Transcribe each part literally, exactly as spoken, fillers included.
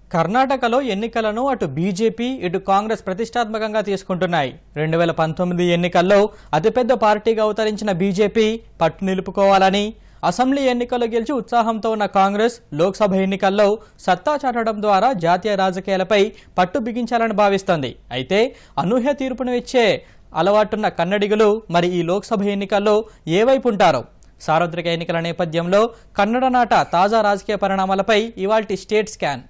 కర్ణాటకలో ఎన్నికలను అటు బీజేపీ ఇటు కాంగ్రెస్ ప్రతిష్టాత్మకంగా తీసుకుంటున్నాయి. రెండు వేల పంతొమ్మిది ఎన్నికల్లో అతిపెద్ద పార్టీగా అవతరించిన బీజేపీ పట్టు నిలుపుకోవాలని, అసెంబ్లీ ఎన్నికల్లో గెలిచి ఉత్సాహంతో ఉన్న కాంగ్రెస్ లోక్సభ ఎన్నికల్లో సత్తా చాటడం ద్వారా జాతీయ రాజకీయాలపై పట్టు బిగించాలని భావిస్తోంది. అయితే అనూహ్య తీర్పును ఇచ్చే అలవాటున్న కన్నడిగులు మరి ఈ లోక్సభ ఎన్నికల్లో ఏ వైపు ఉంటారో? సార్వత్రిక ఎన్నికల నేపథ్యంలో కన్నడ నాట తాజా రాజకీయ పరిణామాలపై ఇవాల్టి స్టేట్ స్కాన్.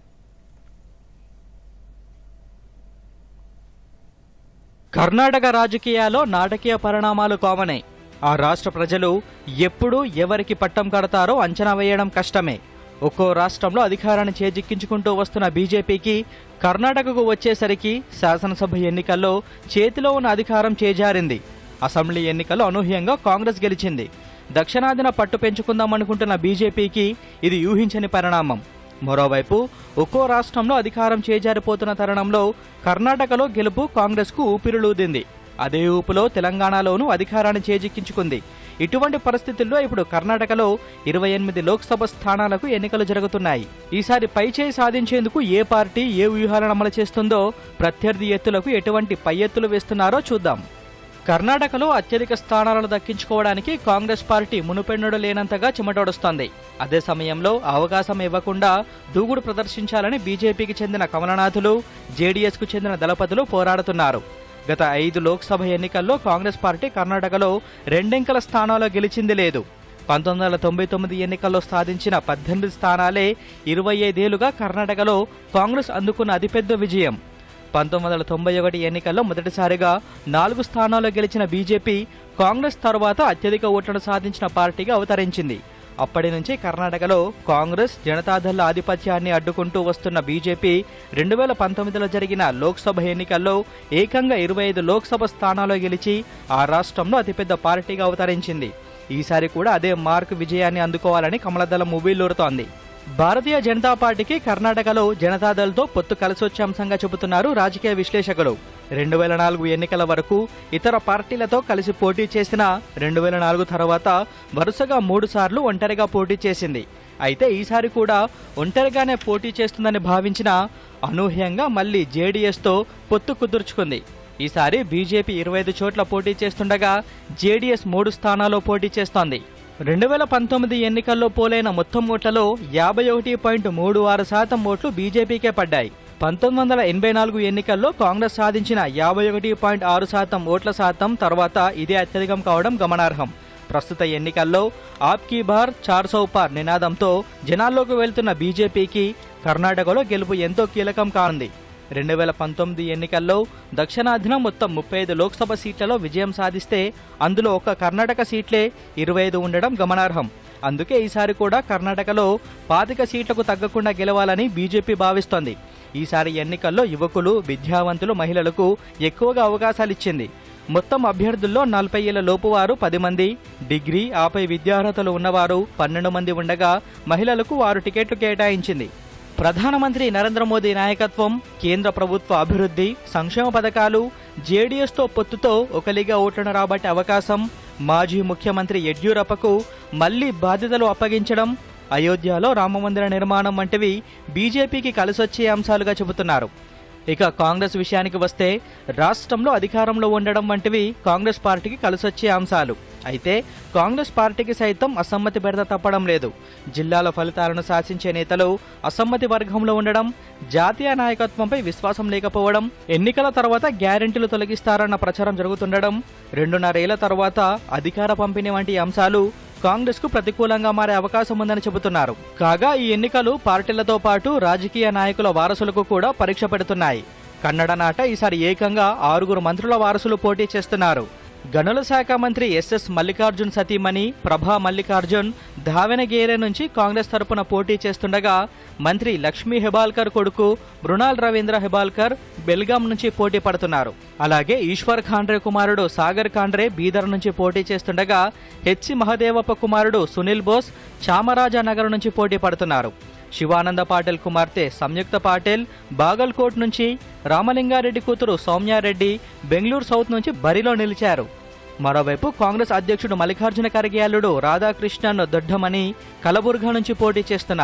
కర్ణాటక రాజకీయాల్లో నాటకీయ పరిణామాలు కామనే. ఆ రాష్ట్ర ప్రజలు ఎప్పుడు ఎవరికి పట్టం కడతారో అంచనా వేయడం కష్టమే. ఒక్కో రాష్ట్రంలో అధికారాన్ని చేజిక్కించుకుంటూ వస్తున్న బీజేపీకి కర్ణాటకకు వచ్చేసరికి శాసనసభ ఎన్నికల్లో చేతిలో ఉన్న అధికారం చేజారింది. అసెంబ్లీ ఎన్నికల్లో అనూహ్యంగా కాంగ్రెస్ గెలిచింది. దక్షిణాదిన పట్టు పెంచుకుందామనుకుంటున్న బీజేపీకి ఇది ఊహించని పరిణామం. మరోవైపు ఒక్కో రాష్ట్రంలో అధికారం చేజారిపోతున్న తరుణంలో కర్ణాటకలో గెలుపు కాంగ్రెస్కు ఊపిరులూదింది. అదే ఊపులో తెలంగాణలోనూ అధికారాన్ని చేజిక్కించుకుంది. ఇటువంటి పరిస్థితుల్లో ఇప్పుడు కర్ణాటకలో ఇరవై ఎనిమిది లోక్సభ స్థానాలకు ఎన్నికలు జరుగుతున్నాయి. ఈసారి పైచేయి సాధించేందుకు ఏ పార్టీ ఏ వ్యూహాలను అమలు చేస్తుందో, ప్రత్యర్థి ఎత్తులకు ఎటువంటి పై ఎత్తులు వేస్తున్నారో చూద్దాం. కర్ణాటకలో అత్యధిక స్థానాలను దక్కించుకోవడానికి కాంగ్రెస్ పార్టీ మునుపెన్నడూ లేనంతగా చెమటోడుస్తోంది. అదే సమయంలో అవకాశం ఇవ్వకుండా దూకుడు ప్రదర్శించాలని బీజేపీకి చెందిన కమలనాథులు, జేడీఎస్కు చెందిన దళపతులు పోరాడుతున్నారు. గత ఐదు లోక్సభ ఎన్నికల్లో కాంగ్రెస్ పార్టీ కర్ణాటకలో రెండెంకల స్థానాల్లో గెలిచింది లేదు. పంతొమ్మిది వందల తొంభై తొమ్మిది ఎన్నికల్లో సాధించిన పద్దెనిమిది స్థానాలే ఇరవై ఐదేళ్లుగా కర్ణాటకలో కాంగ్రెస్ అందుకున్న అతిపెద్ద విజయం. పంతొమ్మిది వందల తొంభై ఒకటి ఎన్నికల్లో మొదటిసారిగా నాలుగు స్థానాల్లో గెలిచిన బీజేపీ కాంగ్రెస్ తర్వాత అత్యధిక ఓట్లను సాధించిన పార్టీగా అవతరించింది. అప్పటి నుంచి కర్ణాటకలో కాంగ్రెస్ జనతాదళ ఆధిపత్యాన్ని అడ్డుకుంటూ వస్తున్న బీజేపీ రెండు వేల పంతొమ్మిదిలో జరిగిన లోక్సభ ఎన్నికల్లో ఏకంగా ఇరవై ఐదు లోక్సభ స్థానాల్లో గెలిచి ఆ రాష్ట్రంలో అతిపెద్ద పార్టీగా అవతరించింది. ఈసారి కూడా అదే మార్కు విజయాన్ని అందుకోవాలని కమలదళం ఉవ్విళ్లూరుతోంది. భారతీయ జనతా పార్టీకి కర్ణాటకలో జనతాదళ్తో పొత్తు కలిసొచ్చే అంశంగా చెబుతున్నారు రాజకీయ విశ్లేషకులు. రెండు వేల నాలుగు ఎన్నికల వరకు ఇతర పార్టీలతో కలిసి పోటీ చేసిన రెండు వేల నాలుగు తర్వాత వరుసగా మూడు సార్లు ఒంటరిగా పోటీ చేసింది. అయితే ఈసారి కూడా ఒంటరిగానే పోటీ చేస్తుందని భావించిన అనూహ్యంగా మళ్లీ జేడీఎస్తో పొత్తు కుదుర్చుకుంది. ఈసారి బీజేపీ ఇరవై ఐదు చోట్ల పోటీ చేస్తుండగా జేడీఎస్ మూడు స్థానాల్లో పోటీ చేస్తోంది. రెండు వేల పంతొమ్మిది ఎన్నికల్లో పోలైన మొత్తం ఓట్లలో యాభై ఒకటి పాయింట్ మూడు ఆరు శాతం ఓట్లు బీజేపీకే పడ్డాయి. పంతొమ్మిది వందల ఎనభై నాలుగు ఎన్నికల్లో కాంగ్రెస్ సాధించిన యాభై ఒకటి పాయింట్ ఆరు శాతం ఓట్ల శాతం తర్వాత ఇదే అత్యధికం కావడం గమనార్హం. ప్రస్తుత ఎన్నికల్లో ఆప్ కీ బార్ చార్ సౌ పార్ నినాదంతో జనాల్లోకి వెళ్తున్న బీజేపీకి కర్ణాటకలో గెలుపు ఎంతో కీలకం కానుంది. రెండు వేల పంతొమ్మిది ఎన్నికల్లో దక్షిణాదిన మొత్తం ముప్పై ఐదు లోక్సభ సీట్లలో విజయం సాధిస్తే అందులో ఒక్క కర్ణాటక సీట్లే ఇరవై ఐదు ఉండడం గమనార్హం. అందుకే ఈసారి కూడా కర్ణాటకలో పాతిక సీట్లకు తగ్గకుండా గెలవాలని బీజేపీ భావిస్తోంది. ఈసారి ఎన్నికల్లో యువకులు, విద్యావంతులు, మహిళలకు ఎక్కువగా అవకాశాలిచ్చింది. మొత్తం అభ్యర్థుల్లో నలభై ఏళ్ల లోపువారు పది మంది, డిగ్రీ ఆపై విద్యార్హతలు ఉన్నవారు పన్నెండు మంది ఉండగా మహిళలకు ఆరు టికెట్లు కేటాయించింది. ప్రధానమంత్రి నరేంద్ర మోదీ నాయకత్వం, కేంద్ర ప్రభుత్వ అభివృద్ధి సంక్షేమ పథకాలు, జేడీఎస్తో పొత్తుతో ఒకలిగా ఓట్లను రాబట్టే అవకాశం, మాజీ ముఖ్యమంత్రి యడ్యూరప్పకు మళ్లీ బాధ్యతలు అప్పగించడం, అయోధ్యలో రామమందిర నిర్మాణం వంటివి బీజేపీకి కలిసొచ్చే అంశాలుగా చెబుతున్నారు. ఇక కాంగ్రెస్ విషయానికి వస్తే రాష్ట్రంలో అధికారంలో ఉండడం వంటివి కాంగ్రెస్ పార్టీకి కలిసొచ్చే అంశాలు. అయితే కాంగ్రెస్ పార్టీకి సైతం అసమ్మతి బెడద తప్పడం లేదు. జిల్లాల ఫలితాలను శాసించే నేతలు అసమ్మతి వర్గంలో ఉండడం, జాతీయ నాయకత్వంపై విశ్వాసం లేకపోవడం, ఎన్నికల తర్వాత గ్యారెంటీలు తొలగిస్తారన్న ప్రచారం జరుగుతుండడం, రెండున్నరేళ్ల తర్వాత అధికార పంపిణీ వంటి అంశాలు కాంగ్రెస్ కు ప్రతికూలంగా మారే అవకాశం ఉందని చెబుతున్నారు. కాగా ఈ ఎన్నికలు పార్టీలతో పాటు రాజకీయ నాయకుల వారసులకు కూడా పరీక్ష పెడుతున్నాయి. కన్నడ నాట ఈసారి ఏకంగా ఆరుగురు మంత్రుల వారసులు పోటీ చేస్తున్నారు. గనుల శాఖ మంత్రి ఎస్ఎస్ మల్లికార్జున్ సతీమణి ప్రభా మల్లికార్జున్ ధావెనగేరే నుంచి కాంగ్రెస్ తరపున పోటీ చేస్తుండగా, మంత్రి లక్ష్మీ హెబాల్కర్ కొడుకు మృణాల్ రవీంద్ర హెబాల్కర్ బెల్గాం నుంచి పోటీ పడుతున్నారు. అలాగే ఈశ్వర్ ఖాండ్రే కుమారుడు సాగర్ ఖాండ్రే బీదర్ నుంచి పోటీ చేస్తుండగా, హెచ్సి మహదేవప్ప కుమారుడు సునీల్ బోస్ చామరాజనగర్ నుంచి పోటీ పడుతున్నారు. శివానంద పాటిల్ కుమార్తె సంయుక్త పాటిల్ బాగల్కోట్ నుంచి, రామలింగారెడ్డి కూతురు సౌమ్యారెడ్డి బెంగళూరు సౌత్ నుంచి బరిలో నిలిచారు. మరోవైపు కాంగ్రెస్ అధ్యక్షుడు మల్లికార్జున ఖర్గే అల్లుడు రాధాకృష్ణన్ దొడ్డమని కలబుర్గా నుంచి పోటీ చేస్తున్నారు.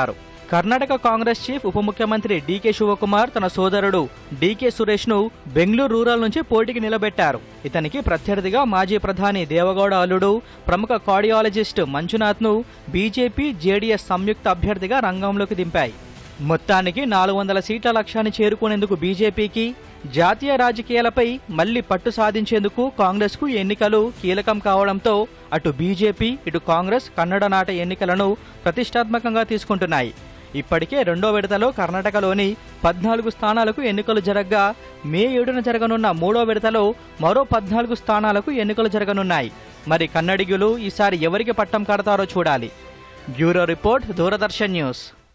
కర్ణాటక కాంగ్రెస్ చీఫ్ ఉప ముఖ్యమంత్రి డీకే శివకుమార్ తన సోదరుడు డీకే సురేష్ ను బెంగళూరు రూరల్ నుంచి పోటీకి నిలబెట్టారు. ఇతనికి ప్రత్యర్థిగా మాజీ ప్రధాని దేవగౌడ అల్లుడు ప్రముఖ కార్డియాలజిస్ట్ మంజునాథ్ ను బీజేపీ జేడీఎస్ సంయుక్త అభ్యర్థిగా రంగంలోకి దింపాయి. మొత్తానికి నాలుగు వందల సీట్ల లక్ష్యాన్ని చేరుకునేందుకు బీజేపీకి జాతీయ రాజకీయాలపై మళ్లీ పట్టు సాధించేందుకు కాంగ్రెస్ కు ఎన్నికలు కీలకం కావడంతో అటు బీజేపీ ఇటు కాంగ్రెస్ కన్నడ నాట ఎన్నికలను ప్రతిష్టాత్మకంగా తీసుకుంటున్నాయి. ఇప్పటికే రెండో విడతలో కర్ణాటకలోని పద్నాలుగు స్థానాలకు ఎన్నికలు జరగ్గా మే ఏడున జరగనున్న మూడో విడతలో మరో పద్నాలుగు స్థానాలకు ఎన్నికలు జరగనున్నాయి. మరి కన్నడిగులు ఈసారి ఎవరికి పట్టం కడతారో చూడాలి. Bureau report, Doordarshan news.